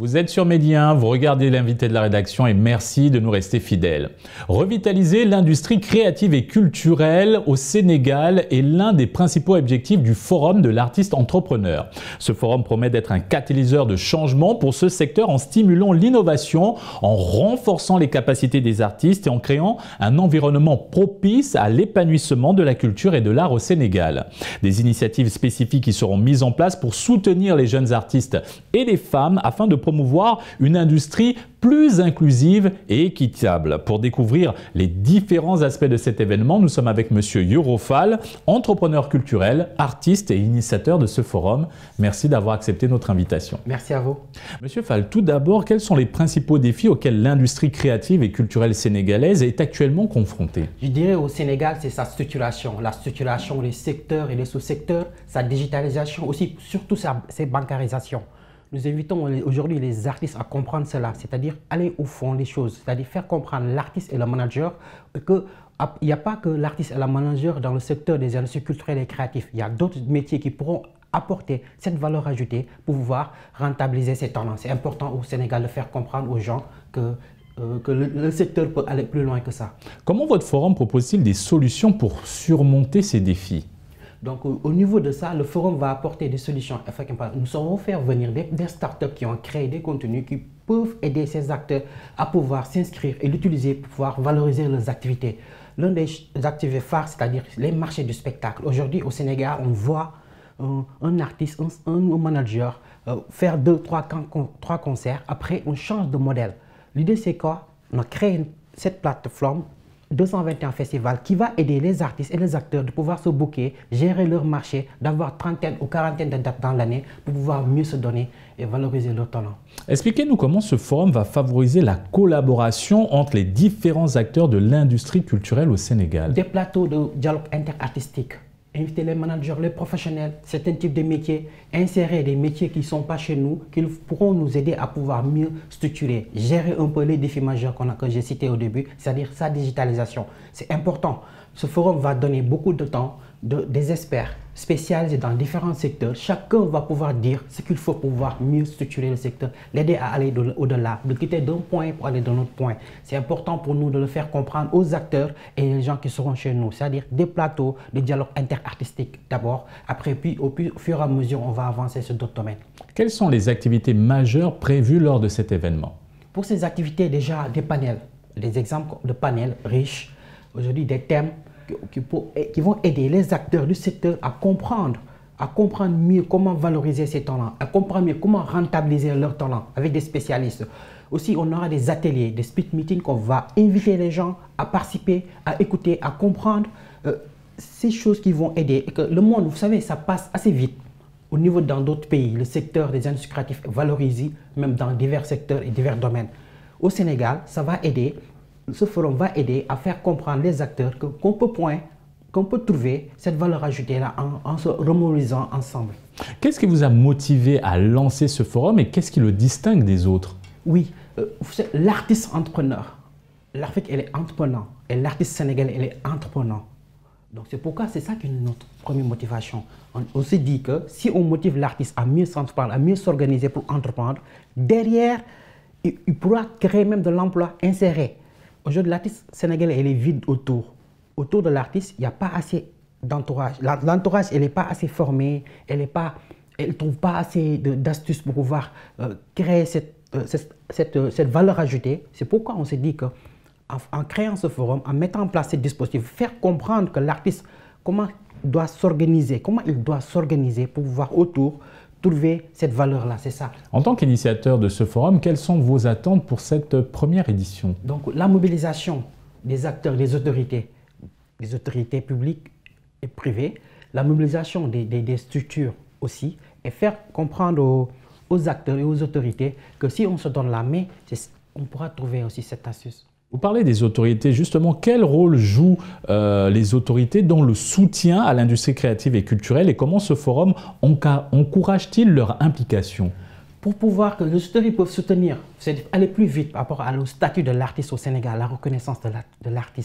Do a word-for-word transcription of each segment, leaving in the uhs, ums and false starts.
Vous êtes sur Medi un, vous regardez l'invité de la rédaction et merci de nous rester fidèles. Revitaliser l'industrie créative et culturelle au Sénégal est l'un des principaux objectifs du Forum de l'artiste entrepreneur. Ce forum promet d'être un catalyseur de changement pour ce secteur en stimulant l'innovation, en renforçant les capacités des artistes et en créant un environnement propice à l'épanouissement de la culture et de l'art au Sénégal. Des initiatives spécifiques qui seront mises en place pour soutenir les jeunes artistes et les femmes afin de promouvoir une industrie plus inclusive et équitable. Pour découvrir les différents aspects de cet événement, nous sommes avec Monsieur Yoro Fall, entrepreneur culturel, artiste et initiateur de ce forum. Merci d'avoir accepté notre invitation. Merci à vous. Monsieur Fall, tout d'abord, quels sont les principaux défis auxquels l'industrie créative et culturelle sénégalaise est actuellement confrontée? Je dirais au Sénégal, c'est sa structuration, la structuration, les secteurs et les sous-secteurs, sa digitalisation aussi, surtout sa, ses bancarisations. Nous invitons aujourd'hui les artistes à comprendre cela, c'est-à-dire aller au fond des choses, c'est-à-dire faire comprendre l'artiste et le manager qu'il n'y a pas que l'artiste et le manager dans le secteur des industries culturelles et créatives. Il y a d'autres métiers qui pourront apporter cette valeur ajoutée pour pouvoir rentabiliser ces tendances. C'est important au Sénégal de faire comprendre aux gens que Euh, que le, le secteur peut aller plus loin que ça. Comment votre forum propose-t-il des solutions pour surmonter ces défis? Donc au, au niveau de ça, le forum va apporter des solutions. Nous saurons faire venir des, des startups qui ont créé des contenus qui peuvent aider ces acteurs à pouvoir s'inscrire et l'utiliser pour pouvoir valoriser leurs activités. L'un des activités phares, c'est-à-dire les marchés du spectacle. Aujourd'hui au Sénégal, on voit un, un artiste, un, un manager euh, faire deux, trois, trois concerts. Après, on change de modèle. L'idée, c'est quoi? On a créé une, cette plateforme deux cent vingt et un Festival qui va aider les artistes et les acteurs de pouvoir se booker, gérer leur marché, d'avoir trentaine ou quarantaine de dates dans l'année pour pouvoir mieux se donner et valoriser leur talent. Expliquez-nous comment ce forum va favoriser la collaboration entre les différents acteurs de l'industrie culturelle au Sénégal. Des plateaux de dialogue interartistique. Inviter les managers, les professionnels, certains types de métiers, insérer des métiers qui ne sont pas chez nous, qui pourront nous aider à pouvoir mieux structurer, gérer un peu les défis majeurs qu'on a, que j'ai cités au début, c'est-à-dire sa digitalisation. C'est important. Ce forum va donner beaucoup de temps de, des experts spécialisés dans différents secteurs. Chacun va pouvoir dire ce qu'il faut pour pouvoir mieux structurer le secteur, l'aider à aller au-delà, de quitter d'un point pour aller d'un autre point. C'est important pour nous de le faire comprendre aux acteurs et les gens qui seront chez nous, c'est-à-dire des plateaux de dialogue interartistique d'abord. Après, puis au, au fur et à mesure, on va avancer sur d'autres domaines. Quelles sont les activités majeures prévues lors de cet événement? Pour ces activités, déjà des panels, des exemples de panels riches, aujourd'hui des thèmes Qui, qui vont aider les acteurs du secteur à comprendre, à comprendre mieux comment valoriser ces talents, à comprendre mieux comment rentabiliser leurs talents avec des spécialistes. Aussi, on aura des ateliers, des speed meetings qu'on va inviter les gens à participer, à écouter, à comprendre euh, ces choses qui vont aider. Et que le monde, vous savez, ça passe assez vite. Au niveau dans d'autres pays, le secteur des industries créatives est valorisé, même dans divers secteurs et divers domaines. Au Sénégal, ça va aider. Ce forum va aider à faire comprendre les acteurs qu'on peut point, qu'on peut trouver cette valeur ajoutée-là en, en se remobilisant ensemble. Qu'est-ce qui vous a motivé à lancer ce forum et qu'est-ce qui le distingue des autres? Oui, euh, l'artiste entrepreneur. L'Afrique, elle est entrepreneur et l'artiste sénégalais, elle est entrepreneur. Donc c'est pourquoi c'est ça qui est notre première motivation. On, on se dit que si on motive l'artiste à mieux s'entreprendre, à mieux s'organiser pour entreprendre, derrière, il, il pourra créer même de l'emploi inséré. Aujourd'hui, l'artiste sénégalais, elle est vide autour. Autour de l'artiste, il n'y a pas assez d'entourage. L'entourage, elle n'est pas assez formée, elle ne elle trouve pas assez d'astuces pour pouvoir euh, créer cette, euh, cette, cette, euh, cette valeur ajoutée. C'est pourquoi on s'est dit qu'en en créant ce forum, en mettant en place ce dispositif, faire comprendre que l'artiste, comment il doit s'organiser, comment il doit s'organiser pour pouvoir autour trouver cette valeur-là, c'est ça. En tant qu'initiateur de ce forum, quelles sont vos attentes pour cette première édition? Donc la mobilisation des acteurs, des autorités, des autorités publiques et privées, la mobilisation des, des, des structures aussi, et faire comprendre aux, aux acteurs et aux autorités que si on se donne la main, on pourra trouver aussi cette astuce. Vous parlez des autorités, justement, quel rôle jouent euh, les autorités dans le soutien à l'industrie créative et culturelle et comment ce forum encourage-t-il leur implication? Pour pouvoir que les autorités peuvent soutenir, c'est aller plus vite par rapport au statut de l'artiste au Sénégal, la reconnaissance de l'artiste,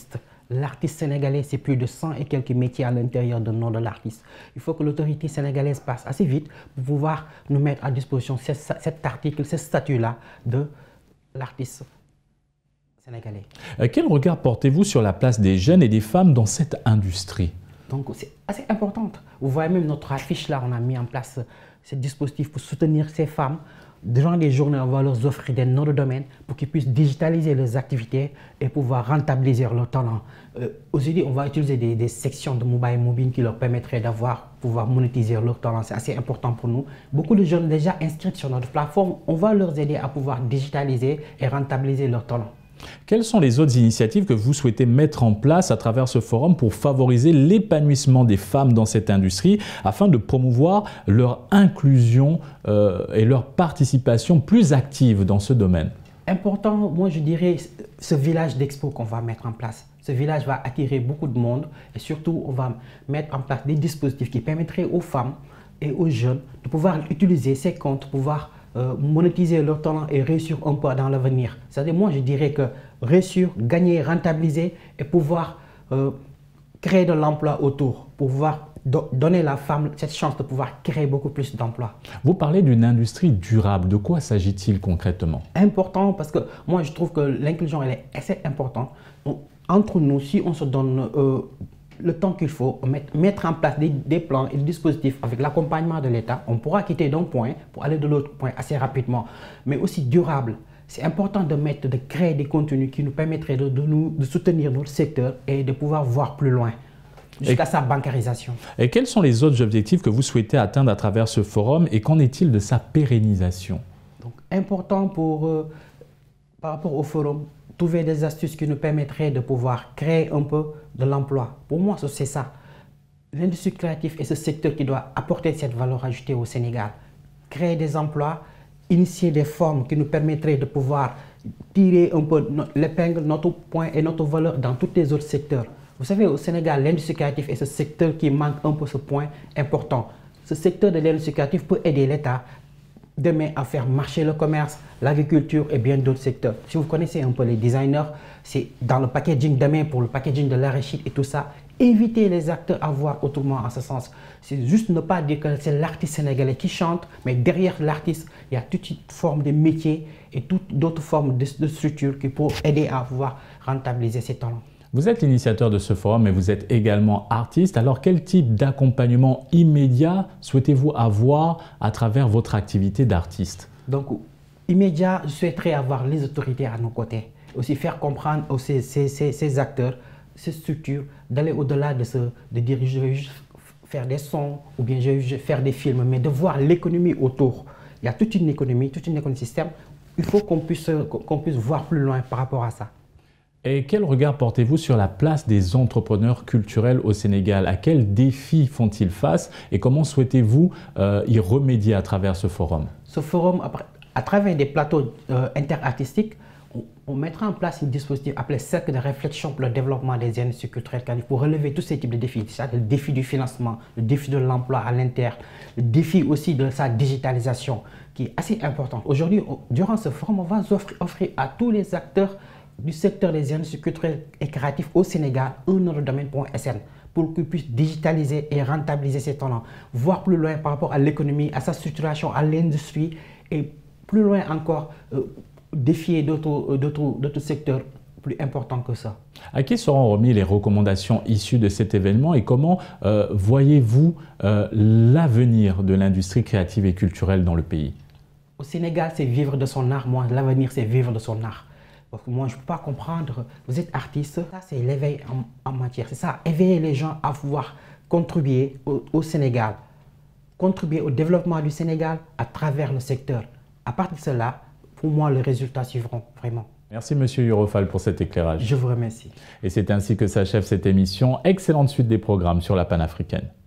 L'artiste sénégalais, c'est plus de cent et quelques métiers à l'intérieur du nom de l'artiste. Il faut que l'autorité sénégalaise passe assez vite pour pouvoir nous mettre à disposition cet, cet article, ce statut-là de l'artiste sénégalais. Euh, quel regard portez-vous sur la place des jeunes et des femmes dans cette industrie? Donc c'est assez important. Vous voyez même notre affiche là, on a mis en place ce dispositif pour soutenir ces femmes. Durant les journées, on va leur offrir des noms de domaine pour qu'ils puissent digitaliser leurs activités et pouvoir rentabiliser leur talent. Euh, Aujourd'hui, on va utiliser des, des sections de mobile mobile qui leur permettraient d'avoir, pouvoir monétiser leur talent. C'est assez important pour nous. Beaucoup de jeunes déjà inscrits sur notre plateforme, on va leur aider à pouvoir digitaliser et rentabiliser leur talent. Quelles sont les autres initiatives que vous souhaitez mettre en place à travers ce forum pour favoriser l'épanouissement des femmes dans cette industrie afin de promouvoir leur inclusion euh, et leur participation plus active dans ce domaine? Important, moi je dirais, ce village d'expo qu'on va mettre en place. Ce village va attirer beaucoup de monde et surtout on va mettre en place des dispositifs qui permettraient aux femmes et aux jeunes de pouvoir utiliser ces comptes, pour pouvoir Euh, monétiser leur talent et réussir un peu dans l'avenir. C'est-à-dire, moi, je dirais que réussir, gagner, rentabiliser et pouvoir euh, créer de l'emploi autour, pouvoir do donner à la femme cette chance de pouvoir créer beaucoup plus d'emplois. Vous parlez d'une industrie durable. De quoi s'agit-il concrètement? Important, parce que moi, je trouve que l'inclusion, elle est assez importante. Donc, entre nous, si on se donne euh, le temps qu'il faut, mettre, mettre en place des, des plans et des dispositifs avec l'accompagnement de l'État, on pourra quitter d'un point pour aller de l'autre point assez rapidement, mais aussi durable. C'est important de mettre, de créer des contenus qui nous permettraient de, de, nous, de soutenir notre secteur et de pouvoir voir plus loin, jusqu'à sa bancarisation. Et quels sont les autres objectifs que vous souhaitez atteindre à travers ce forum et qu'en est-il de sa pérennisation? Donc, important pour, euh, par rapport au forum, trouver des astuces qui nous permettraient de pouvoir créer un peu de l'emploi. Pour moi, c'est ça. L'industrie créative est ce secteur qui doit apporter cette valeur ajoutée au Sénégal. Créer des emplois, initier des formes qui nous permettraient de pouvoir tirer un peu l'épingle, notre point et notre valeur dans tous les autres secteurs. Vous savez, au Sénégal, l'industrie créative est ce secteur qui manque un peu ce point important. Ce secteur de l'industrie créative peut aider l'État demain à faire marcher le commerce, l'agriculture et bien d'autres secteurs. Si vous connaissez un peu les designers, c'est dans le packaging demain pour le packaging de l'arachide et tout ça. Éviter les acteurs à voir autrement en ce sens. C'est juste ne pas dire que c'est l'artiste sénégalais qui chante, mais derrière l'artiste, il y a toute une forme de métier et toutes d'autres formes de, de structures qui peuvent aider à pouvoir rentabiliser ses talents. Vous êtes l'initiateur de ce forum, mais vous êtes également artiste. Alors, quel type d'accompagnement immédiat souhaitez-vous avoir à travers votre activité d'artiste? Donc, immédiat, je souhaiterais avoir les autorités à nos côtés. Aussi faire comprendre aux ces, ces, ces, ces acteurs, ces structures, d'aller au-delà de ce, de dire je vais juste faire des sons ou bien je vais faire des films, mais de voir l'économie autour. Il y a toute une économie, toute une écosystème. Il faut qu'on puisse, qu'on puisse voir plus loin par rapport à ça. Et quel regard portez-vous sur la place des entrepreneurs culturels au Sénégal? À quels défis font-ils face et comment souhaitez-vous euh, y remédier à travers ce forum? Ce forum, à travers des plateaux euh, interartistiques, on, on mettra en place un dispositif appelé Cercle de réflexion pour le développement des industries culturelles pour relever tous ces types de défis. Le défi du financement, le défi de l'emploi à l'interne, le défi aussi de sa digitalisation qui est assez important. Aujourd'hui, durant ce forum, on va offrir, offrir à tous les acteurs du secteur des industries culturelles et créatives au Sénégal un nom de domaine.sn pour qu'ils puissent digitaliser et rentabiliser ses talents, voir plus loin par rapport à l'économie, à sa structuration, à l'industrie et plus loin encore euh, défier d'autres secteurs plus importants que ça. À qui seront remis les recommandations issues de cet événement et comment euh, voyez-vous euh, l'avenir de l'industrie créative et culturelle dans le pays? Au Sénégal, c'est vivre de son art. Moi, l'avenir, c'est vivre de son art. Parce que moi, je ne peux pas comprendre, vous êtes artiste, ça c'est l'éveil en, en matière. C'est ça, éveiller les gens à pouvoir contribuer au, au Sénégal, contribuer au développement du Sénégal à travers le secteur. À partir de cela, pour moi, les résultats suivront vraiment. Merci Monsieur Yoro Fall pour cet éclairage. Je vous remercie. Et c'est ainsi que s'achève cette émission. Excellente suite des programmes sur la panafricaine.